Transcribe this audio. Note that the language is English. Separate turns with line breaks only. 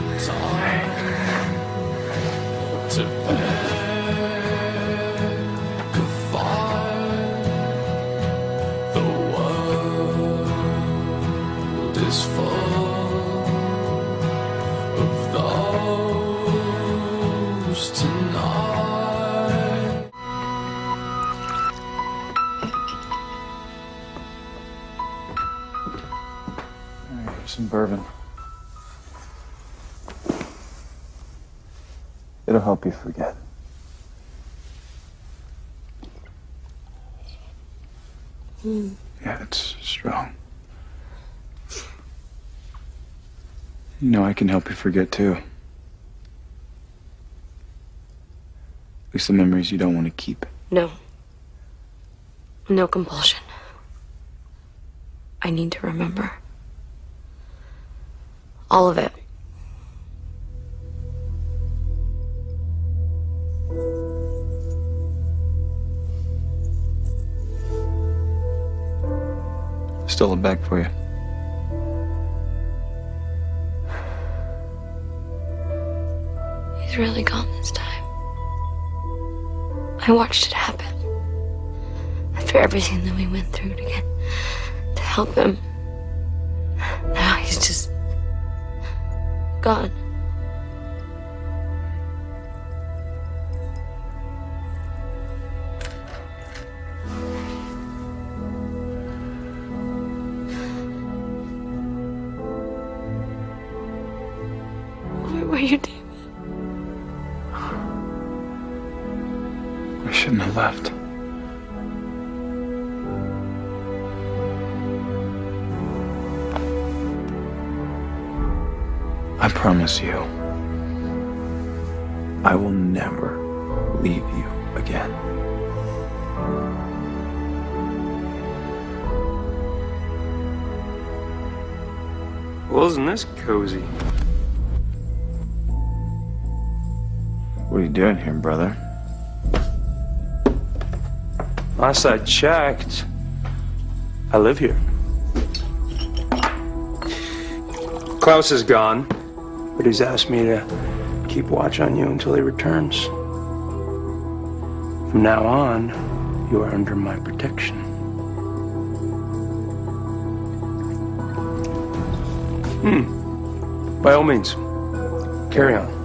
to verify the world is full of those tonight.
Here's some bourbon. It'll help you forget. Yeah, it's strong. You know, I can help you forget too. At least the memories you don't want to keep.
No. No compulsion. I need to remember. All of it.
Stole it back for you.
He's really gone this time. I watched it happen. After everything that we went through to help him. Now he's just gone. Where were you, Damon?
I shouldn't have left. I promise you, I will never leave you again.
Well, isn't this cozy?
What are you doing here, brother?
Last I checked, I live here. Klaus is gone, but he's asked me to keep watch on you until he returns. From now on, you are under my protection. By all means, carry on.